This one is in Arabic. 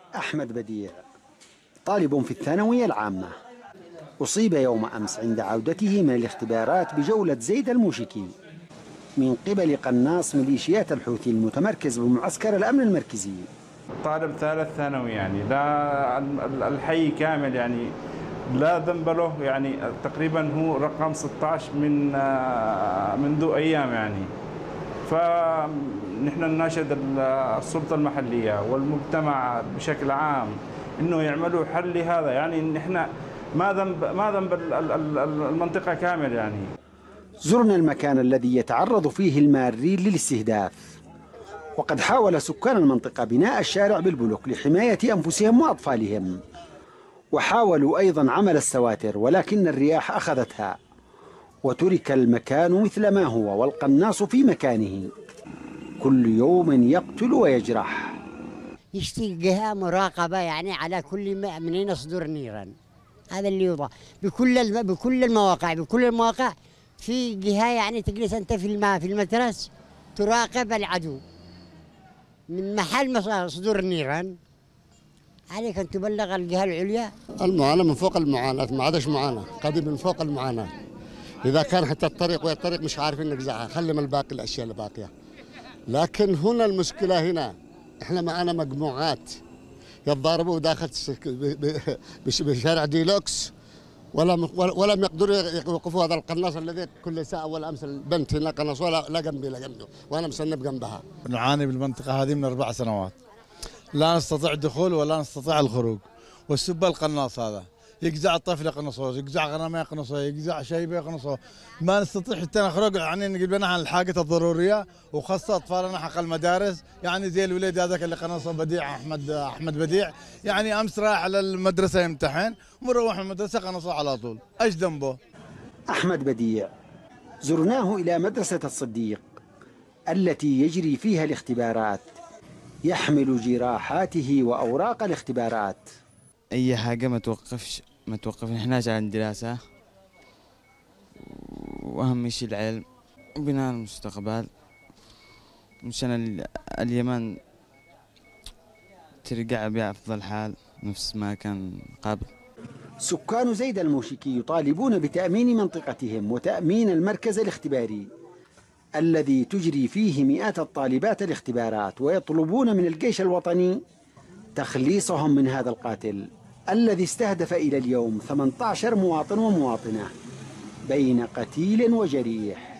أحمد بديع طالب في الثانوية العامة، أصيب يوم أمس عند عودته من الاختبارات بجولة زيد الموشكي من قبل قناص ميليشيات الحوثي المتمركز بمعسكر الأمن المركزي. طالب ثالث ثانوي، يعني لا الحي كامل يعني لا ذنب له، يعني تقريبا هو رقم 16 منذ أيام يعني. فنحن نناشد السلطة المحلية والمجتمع بشكل عام إنه يعملوا حل لهذا، يعني نحن ما ذنب المنطقة كامل يعني. زرنا المكان الذي يتعرض فيه المارين للاستهداف، وقد حاول سكان المنطقة بناء الشارع بالبلوك لحماية أنفسهم وأطفالهم، وحاولوا أيضا عمل السواتر، ولكن الرياح أخذتها وترك المكان مثل ما هو والقناص في مكانه كل يوم يقتل ويجرح. يشتي جهة مراقبة يعني على كل منين يصدر نيران، هذا اللي يوضع بكل المواقع في جهة يعني تجلس أنت في المدرسة تراقب العدو من محل صدور النيران. عليك أن تبلغ الجهة العليا. المعاناة من فوق المعاناة، ما عادش معاناة، قضية من فوق المعاناة. إذا كان حتى الطريق مش عارفين نجزعها، خلي من الباقي الأشياء اللي باقية. لكن هنا المشكلة هنا إحنا معانا مجموعات يتضاربوا داخل بشارع ديلوكس، ولم يقدروا يوقفوا هذا القناص الذي كل ساعة. أول أمس البنت هنا قناص لا جنبي وأنا مسنب جنبها. نعاني بالمنطقة هذه من 4 سنوات، لا نستطيع الدخول ولا نستطيع الخروج. والسب القناص هذا يقزع الطفل يقنصوه، يقزع غنمه يقنصوه، يقزع شيبه يقنصوه. ما نستطيع حتى نخرج، يعني نجيب لنا عن الحاجات الضروريه، وخاصه اطفالنا حق المدارس. يعني زي الولد هذاك اللي قنصه بديع احمد بديع، يعني امس راح على المدرسه يمتحن ومروح من المدرسه قنصوه على طول. ايش ذنبه؟ أحمد بديع زرناه إلى مدرسة الصديق التي يجري فيها الاختبارات، يحمل جراحاته وأوراق الاختبارات. أي حاجة ما توقفناش عن الدراسة، وأهم شيء العلم وبناء المستقبل، مشان اليمن ترجع بأفضل حال نفس ما كان قبل. سكان زيد الموشكي يطالبون بتأمين منطقتهم وتأمين المركز الاختباري الذي تجري فيه مئات الطالبات الاختبارات، ويطلبون من الجيش الوطني تخليصهم من هذا القاتل الذي استهدف إلى اليوم 18 مواطن ومواطنة بين قتيل وجريح.